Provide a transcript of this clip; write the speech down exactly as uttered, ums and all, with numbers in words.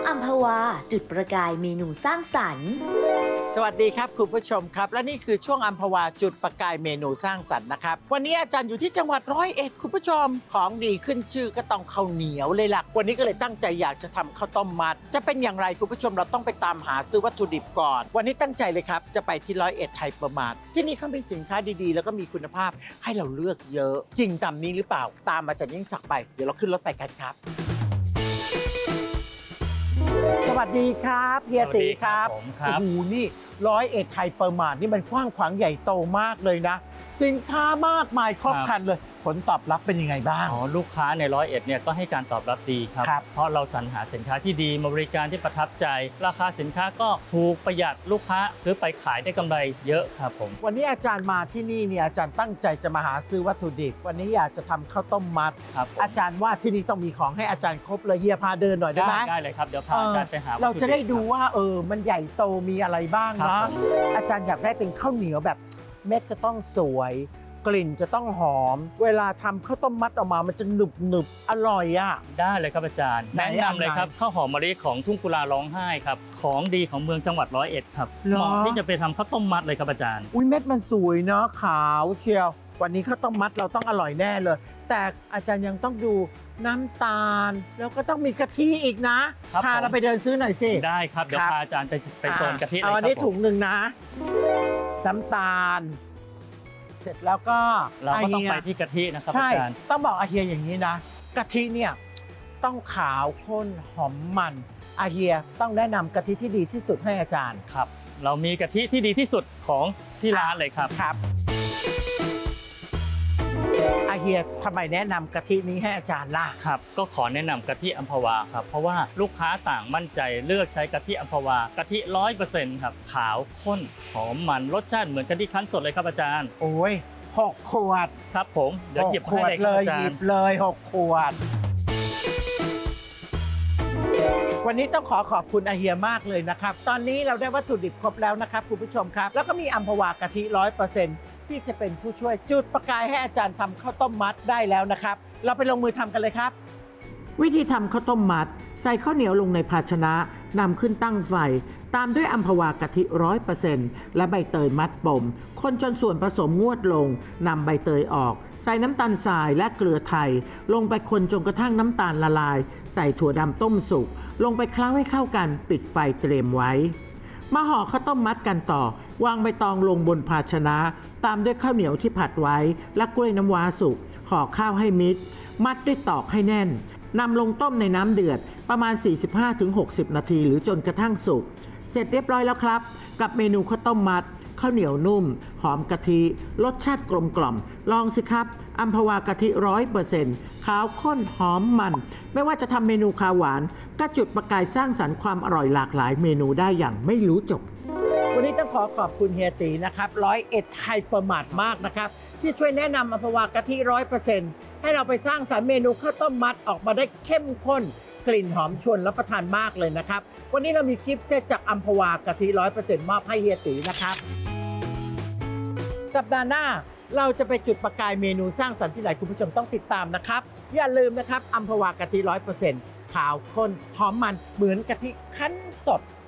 อัมพวาจุดประกายเมนูสร้างสรรค์สวัสดีครับคุณผู้ชมครับและนี่คือช่วงอัมพวาจุดประกายเมนูสร้างสรรค์นะครับวันนี้อาจารย์อยู่ที่จังหวัดร้อยเอ็ดคุณผู้ชมของดีขึ้นชื่อก็ต้องข้าวเหนียวเลยล่ะวันนี้ก็เลยตั้งใจอยากจะทำข้าวต้มมัดจะเป็นอย่างไรคุณผู้ชมเราต้องไปตามหาซื้อวัตถุดิบก่อนวันนี้ตั้งใจเลยครับจะไปที่ร้อยเอ็ดไทยประมาทที่นี่เขามีสินค้าดีๆแล้วก็มีคุณภาพให้เราเลือกเยอะจริงตามนี้หรือเปล่าตามอาจารย์ยิ่งศักดิ์ไปเดี๋ยวเราขึ้นรถไปกันครับสวัสดีครับเฮียตีครับโอ้โหนี่ร้อยเอ็ดไทยประมาทนี่มันกว้างขวางใหญ่โตมากเลยนะสินค้ามากมายครบครันเลยผลตอบรับเป็นยังไงบ้างอ๋อลูกค้าในร้อยเอ็ดเนี่ยก็ให้การตอบรับดีครับเพราะเราสรรหาสินค้าที่ดีมาบริการที่ประทับใจราคาสินค้าก็ถูกประหยัดลูกค้าซื้อไปขายได้กำไรเยอะครับผมวันนี้อาจารย์มาที่นี่เนี่ยอาจารย์ตั้งใจจะมาหาซื้อวัตถุดิบวันนี้อยากจะทำข้าวต้มมัดอาจารย์ว่าที่นี่ต้องมีของให้อาจารย์ครบเลยเฮียพาเดินหน่อยได้ไหมได้เลยครับเดี๋ยวพาอาจารย์ไปหาเราจะได้ดูว่าเออมันใหญ่โตมีอะไรบ้างนะอาจารย์อยากได้เป็นข้าวเหนียวแบบเม็ดจะต้องสวยกลิ่นจะต้องหอมเวลาทำข้าวต้มมัดออกมามันจะหนึบหนึบอร่อยอ่ะได้เลยครับอาจารย์แนะนำเลยครับข้าวหอมมะลิของทุ่งกุลาร้องไห้ครับของดีของเมืองจังหวัดร้อยเอ็ดครับเหมาะที่จะไปทำข้าวต้มมัดเลยครับอาจารย์อุ้ยเม็ดมันสวยเนาะขาวเชียววันนี้ข้าวต้มมัดเราต้องอร่อยแน่เลยแต่อาจารย์ยังต้องดูน้ำตาลแล้วก็ต้องมีกะทิอีกนะพาเราไปเดินซื้อหน่อยสิได้ครับเดี๋ยวพาอาจารย์ไปไปโซนกะทิเลยครับเอาอันนี้ถุงหนึ่งนะน้ำตาลเสร็จแล้วก็เราก็ต้องไปที่กะทินะครับอาจารย์ต้องบอกอาเฮียอย่างนี้นะกะทิเนี่ยต้องขาวข้นหอมมันอาเฮียต้องแนะนำกะทิที่ดีที่สุดให้อาจารย์ครับเรามีกะทิที่ดีที่สุดของที่ร้านเลยครับครับอาเฮียทำไมแนะนำกะทินี้ให้อาจารย์ล่ะครับก็ขอแนะนำกะทิอัมพวาครับเพราะว่าลูกค้าต่างมั่นใจเลือกใช้กะทิอัมพวากะทิร้อยเปอร์เซ็นต์ครับขาวข้นหอมมันรสชาติเหมือนกะทิคั้นสดเลยครับอาจารย์โอ้ยหกขวดครับผมเดี๋ยวหยิบให้เลยครับอาจารย์หยิบเลยหกขวดวันนี้ต้องขอขอบคุณอาเฮียมากเลยนะครับตอนนี้เราได้วัตถุดิบครบแล้วนะครับคุณผู้ชมครับแล้วก็มีอัมพวากะทิร้อยเปอร์เซ็นต์ที่จะเป็นผู้ช่วยจุดประกายให้อาจารย์ทำข้าวต้มมัดได้แล้วนะครับเราไปลงมือทำกันเลยครับวิธีทำข้าวต้มมัดใส่ข้าวเหนียวลงในภาชนะนำขึ้นตั้งไฟตามด้วยอัมพวากะทิร้อยเปอร์เซ็นต์และใบเตยมัดปมคนจนส่วนผสมงวดลงนำใบเตยออกใส่น้ำตาลทรายและเกลือไทยลงไปคนจนกระทั่งน้ำตาลละลายใส่ถั่วดำต้มสุกลงไปเคล้าให้เข้ากันปิดไฟเตรียมไว้มาห่อข้าวต้มมัดกันต่อวางใบตองลงบนภาชนะตามด้วยข้าวเหนียวที่ผัดไว้และกล้วยน้ำว้าสุกห่อข้าวให้มิดมัดด้วยตอกให้แน่นนำลงต้มในน้ำเดือดประมาณ สี่สิบห้าถึงหกสิบ นาทีหรือจนกระทั่งสุกเสร็จเรียบร้อยแล้วครับกับเมนูข้าวต้มมัดข้าวเหนียวนุ่มหอมกะทิรสชาติกลมกล่อมลองสิครับอัมพวากะทิร้อยเปอร์เซ็นต์ขาวข้นหอมมันไม่ว่าจะทำเมนูคาวหวานก็จุดประกายสร้างสรรค์ความอร่อยหลากหลายเมนูได้อย่างไม่รู้จบวันนี้ต้องขอขอบคุณเฮียตีนะครับร้อยเอ็ดไทยประมาทมากนะครับที่ช่วยแนะนำอัมพวากะทิร้อยเปอร์เซ็นต์ให้เราไปสร้างสรรค์เมนูข้าวต้มมัดออกมาได้เข้มข้นกลิ่นหอมชวนรับประทานมากเลยนะครับวันนี้เรามีกิฟต์เซตจากอัมพวากะทิร้อยเปอร์เซ็นต์มอบให้เฮียตีนะครับสัปดาห์หน้าเราจะไปจุดประกายเมนูสร้างสรรค์ที่ไหนคุณผู้ชมต้องติดตามนะครับอย่าลืมนะครับอัมพวากะทิร้อยเปอร์เซ็นต์ขาวข้นหอมมันเหมือนกะทิคั้นสด